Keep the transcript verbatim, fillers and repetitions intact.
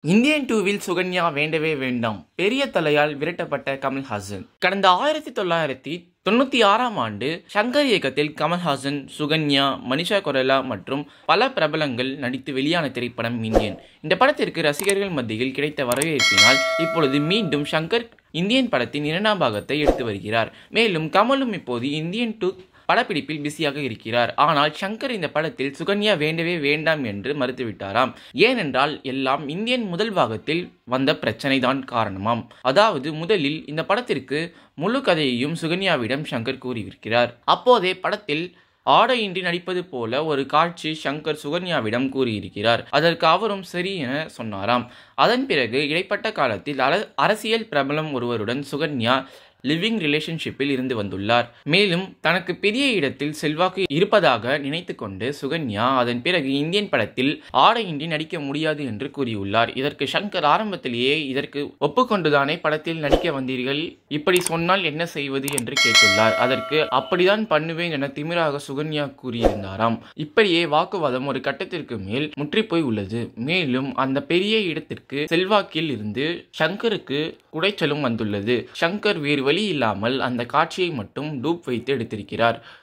Indian டூவில் சுகன்யா வேண்டவே வேண்டாம், பெரிய தலையால் விரட்டப்பட்ட கமல்ஹாசன். கடந்த ஆயிரத்தி தொள்ளாயிரத்தி தொண்ணூத்தி ஆறாம் ஆண்டு ஷங்கர் இயக்கத்தில் கமல்ஹாசன், சுகன்யா, மனிஷா கொய்ராலா மற்றும் பல பிரபலங்கள் நடித்து வெளியான திரைப்படம் இந்தியன். இந்த படத்திற்கு ரசிகர்கள் மத்தியில் கிடைத்த வரவேற்பினால் இப்பொழுது மீண்டும் ஷங்கர் இந்தியன் படத்தின் இரண்டாம் பாகத்தை எடுத்து வருகிறார். மேலும் கமலும் இப்போது இந்தியன் டூ படப்பிடிப்பில் பிஸியாக இருக்கிறார். ஆனால் ஷங்கர் இந்த படத்தில் சுகன்யா வேண்டவே வேண்டாம் என்று மறுத்துவிட்டாராம். ஏனென்றால் எல்லாம் இந்தியன் முதல் பாகத்தில் வந்த பிரச்சனை தான் காரணமாம். அதாவது முதலில் இந்த படத்திற்கு முழு கதையையும் சுகன்யாவிடம் ஷங்கர் கூறியிருக்கிறார். அப்போதே படத்தில் ஆடையின்றி நடிப்பது போல ஒரு காட்சி ஷங்கர் சுகன்யாவிடம் கூறியிருக்கிறார். அதற்கு அவரும் சரி என சொன்னாராம். அதன் பிறகு இடைப்பட்ட காலத்தில் அரசியல் பிரபலம் ஒருவருடன் சுகன்யா லிவிங் ரிலேஷன்ஷிப்பில் இருந்து வந்துள்ளார். மேலும் தனக்கு பெரிய இடத்தில் செல்வாக்கு இருப்பதாக நினைத்து கொண்டு சுகன்யா அதன் பிறகு இந்தியன் படத்தில் ஆடையின்றி நடிக்க முடியாது என்று கூறியுள்ளார். இதற்கு ஷங்கர் ஆரம்பத்திலேயே இதற்கு ஒப்புக்கொண்டுதானே படத்தில் நடிக்க வந்தீர்கள், இப்படி சொன்னால் என்ன செய்வது என்று கேட்டுள்ளார். அதற்கு அப்படிதான் பண்ணுவேன் என திமிராக சுகன்யா கூறியிருந்தாராம். இப்படியே வாக்குவாதம் ஒரு கட்டத்திற்கு மேல் முற்றிப்போய் உள்ளது. மேலும் அந்த பெரிய இடத்திற்கு செல்வாக்கில் இருந்து ஷங்கருக்கு குடைச்சலும் வந்துள்ளது. ஷங்கர் வேறு வழி இல்லாமல் அந்த காட்சியை மட்டும் டூப் வைத்து எடுத்திருக்கிறார்.